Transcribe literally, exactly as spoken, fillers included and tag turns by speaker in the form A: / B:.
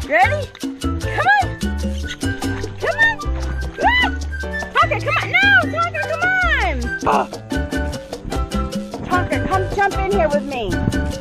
A: Ready? Come on. Come on. Ah! Tonka, come on. No, Tonka, come on. Ah. Tonka, come jump in here with me.